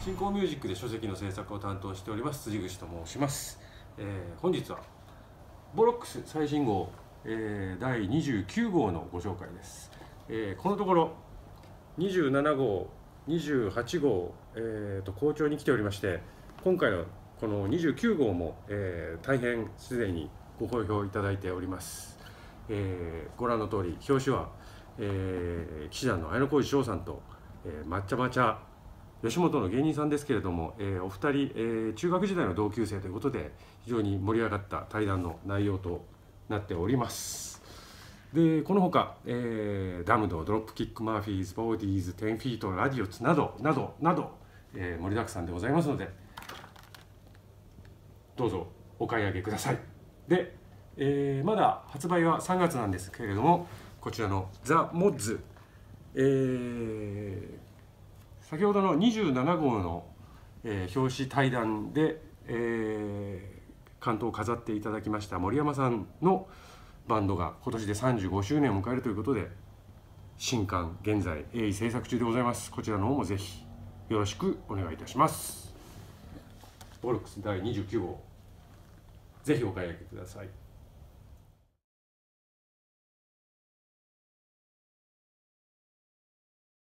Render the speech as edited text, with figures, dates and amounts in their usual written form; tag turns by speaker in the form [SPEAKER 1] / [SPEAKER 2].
[SPEAKER 1] 新興ミュージックで書籍の制作を担当しております辻口と申します。本日はボロックス最新号、第29号のご紹介です。このところ27号、28号、好調に来ておりまして、今回のこの29号も、大変すでにご好評いただいております。ご覧の通り表紙は、騎士団の綾小路翔さんと、抹茶抹茶吉本の芸人さんですけれども、お二人、中学時代の同級生ということで非常に盛り上がった対談の内容となっております。でこのほか、ダムド、ドロップキック、マーフィーズ、ボーディーズ、10フィート、ラディオツなどなどなど、盛りだくさんでございますので、どうぞお買い上げください。で、まだ発売は3月なんですけれども、こちらのザ・モッズ、先ほどの27号の、表紙対談で、関東を飾っていただきました森山さんのバンドが今年で35周年を迎えるということで、新刊現在鋭意制作中でございます。こちらの方もぜひよろしくお願いいたします。ボロックス第29号、ぜひお買い上げください。